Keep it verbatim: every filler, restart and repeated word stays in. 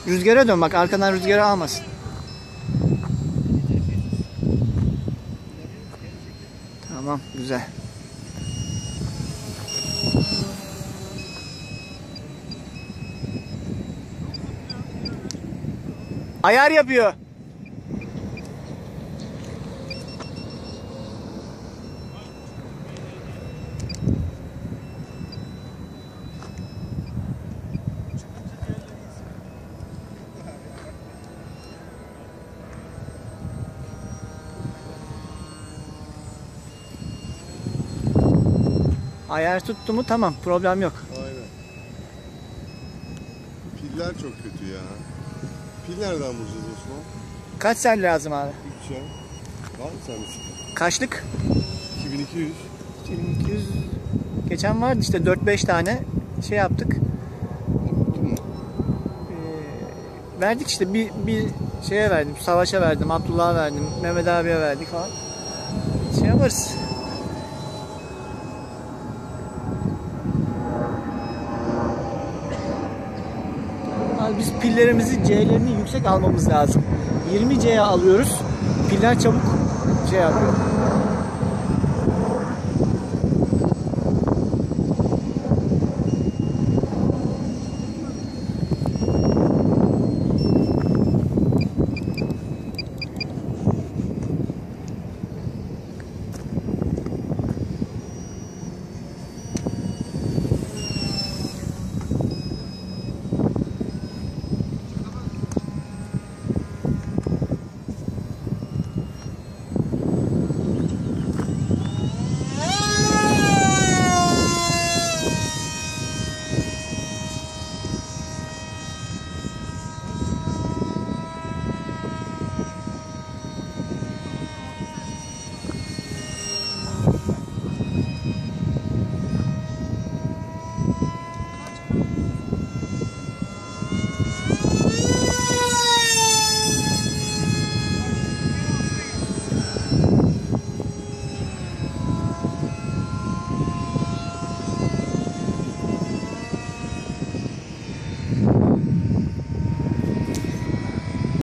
Rüzgara dön bak, arkadan rüzgarı almasın. Tamam, güzel. Ayar yapıyor. Ayar tuttu mu tamam, problem yok. Aynen. Piller çok kötü ya. Pil nereden bulacağız Osman? Kaç sel lazım abi? üç ya. Var mı sende çıkan? Kaçlık? iki bin iki yüz. iki bin iki yüz. Geçen vardı işte dört beş tane şey yaptık. Ee, verdik işte bir, bir şeye verdim, Savaş'a verdim, Abdullah'a verdim, Mehmet abiye verdik falan. Şey yaparız. Abi biz pillerimizi C'lerini yüksek almamız lazım. yirmi C'ye alıyoruz. Piller çabuk şey yapıyor.